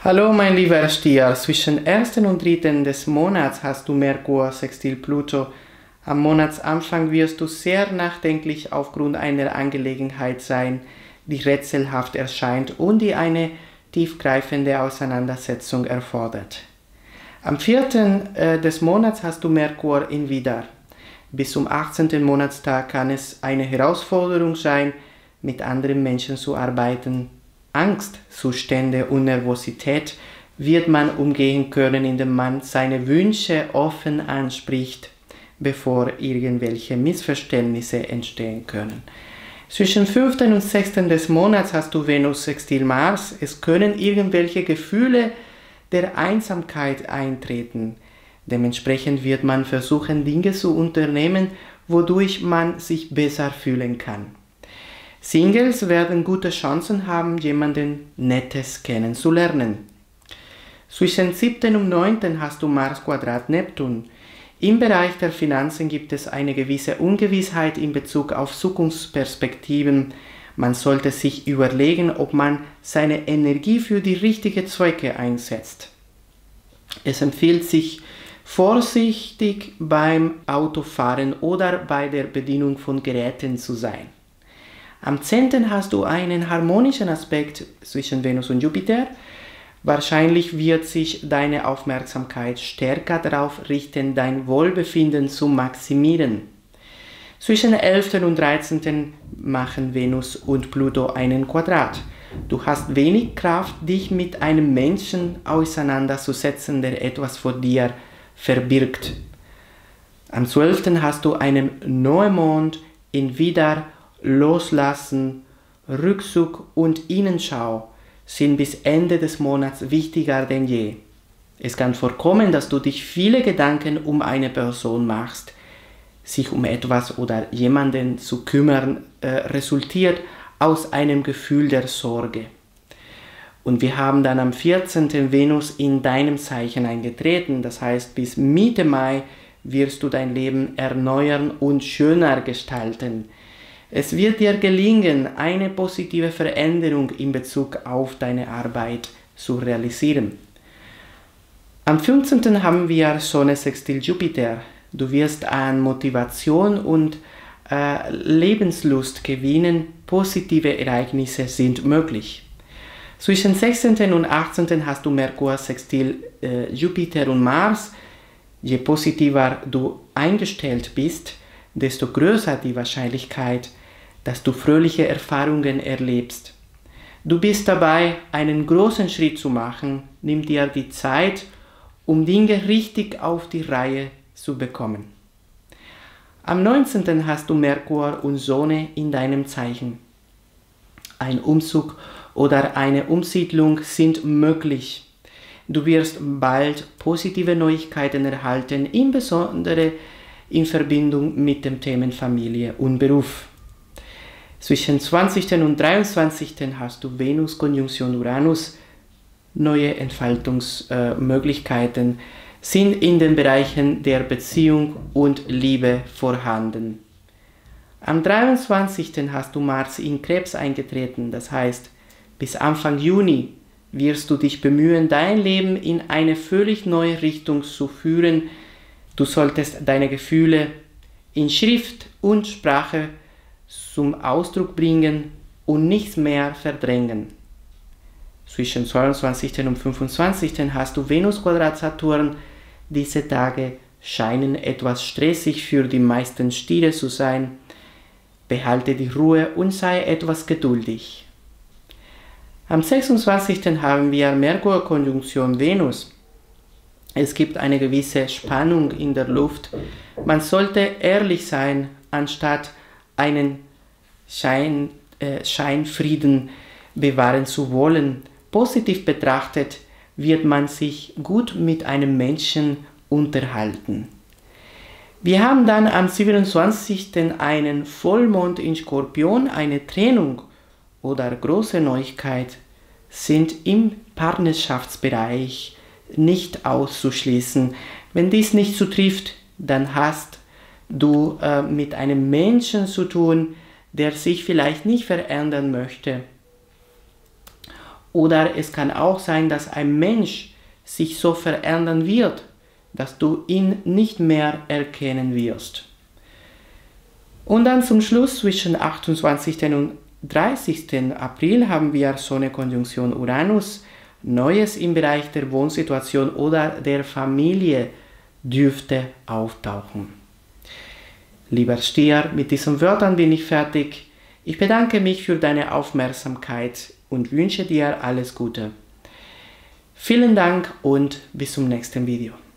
Hallo mein lieber Stier, zwischen 1. und 3. des Monats hast du Merkur sextil Pluto. Am Monatsanfang wirst du sehr nachdenklich aufgrund einer Angelegenheit sein, die rätselhaft erscheint und die eine tiefgreifende Auseinandersetzung erfordert. Am 4. des Monats hast du Merkur in Widder. Bis zum 18. Monatstag kann es eine Herausforderung sein, mit anderen Menschen zu arbeiten. Angstzustände und Nervosität wird man umgehen können, indem man seine Wünsche offen anspricht, bevor irgendwelche Missverständnisse entstehen können. Zwischen 5. und 6. des Monats hast du Venus sextil Mars. Es können irgendwelche Gefühle der Einsamkeit eintreten. Dementsprechend wird man versuchen, Dinge zu unternehmen, wodurch man sich besser fühlen kann. Singles werden gute Chancen haben, jemanden Nettes kennenzulernen. Zwischen 7. und 9. hast du Mars Quadrat Neptun. Im Bereich der Finanzen gibt es eine gewisse Ungewissheit in Bezug auf Zukunftsperspektiven. Man sollte sich überlegen, ob man seine Energie für die richtigen Zwecke einsetzt. Es empfiehlt sich, vorsichtig beim Autofahren oder bei der Bedienung von Geräten zu sein. Am 10. hast du einen harmonischen Aspekt zwischen Venus und Jupiter. Wahrscheinlich wird sich deine Aufmerksamkeit stärker darauf richten, dein Wohlbefinden zu maximieren. Zwischen 11. und 13. machen Venus und Pluto einen Quadrat. Du hast wenig Kraft, dich mit einem Menschen auseinanderzusetzen, der etwas vor dir verbirgt. Am 12. hast du einen Neumond in Widder. Loslassen, Rückzug und Innenschau sind bis Ende des Monats wichtiger denn je. Es kann vorkommen, dass du dich viele Gedanken um eine Person machst. Sich um etwas oder jemanden zu kümmern, resultiert aus einem Gefühl der Sorge. Und wir haben dann am 14. Venus in deinem Zeichen eingetreten. Das heißt, bis Mitte Mai wirst du dein Leben erneuern und schöner gestalten. Es wird dir gelingen, eine positive Veränderung in Bezug auf deine Arbeit zu realisieren. Am 15. haben wir Sonne sextil Jupiter. Du wirst an Motivation und Lebenslust gewinnen. Positive Ereignisse sind möglich. Zwischen 16. und 18. hast du Merkur sextil Jupiter und Mars. Je positiver du eingestellt bist, desto größer die Wahrscheinlichkeit, dass du fröhliche Erfahrungen erlebst. Du bist dabei, einen großen Schritt zu machen. Nimm dir die Zeit, um Dinge richtig auf die Reihe zu bekommen. Am 19. hast du Merkur und Sonne in deinem Zeichen. Ein Umzug oder eine Umsiedlung sind möglich. Du wirst bald positive Neuigkeiten erhalten, insbesondere in Verbindung mit den Themen Familie und Beruf. Zwischen 20. und 23. hast du Venus Konjunktion Uranus. Neue Entfaltungsmöglichkeiten sind in den Bereichen der Beziehung und Liebe vorhanden. Am 23. hast du Mars in Krebs eingetreten. Das heißt, bis Anfang Juni wirst du dich bemühen, dein Leben in eine völlig neue Richtung zu führen. Du solltest deine Gefühle in Schrift und Sprache zum Ausdruck bringen und nichts mehr verdrängen. Zwischen 22. und 25. hast du Venus Quadrat Saturn. Diese Tage scheinen etwas stressig für die meisten Stiere zu sein. Behalte die Ruhe und sei etwas geduldig. Am 26. haben wir Merkur Konjunktion Venus. Es gibt eine gewisse Spannung in der Luft. Man sollte ehrlich sein, anstatt einen Scheinfrieden bewahren zu wollen. Positiv betrachtet wird man sich gut mit einem Menschen unterhalten. Wir haben dann am 27. einen Vollmond in Skorpion. Eine Trennung oder große Neuigkeit sind im Partnerschaftsbereich nicht auszuschließen. Wenn dies nicht zutrifft, dann hast du mit einem Menschen zu tun, der sich vielleicht nicht verändern möchte. Oder es kann auch sein, dass ein Mensch sich so verändern wird, dass du ihn nicht mehr erkennen wirst. Und dann zum Schluss zwischen 28. und 30. April haben wir Sonne-Konjunktion Uranus. Neues im Bereich der Wohnsituation oder der Familie dürfte auftauchen. Lieber Stier, mit diesen Wörtern bin ich fertig. Ich bedanke mich für deine Aufmerksamkeit und wünsche dir alles Gute. Vielen Dank und bis zum nächsten Video.